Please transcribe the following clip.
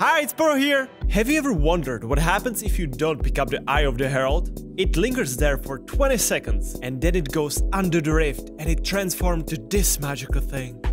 Hi, it's Poro here! Have you ever wondered what happens if you don't pick up the Eye of the Herald? It lingers there for 20 seconds, and then it goes under the rift and it transforms to this magical thing.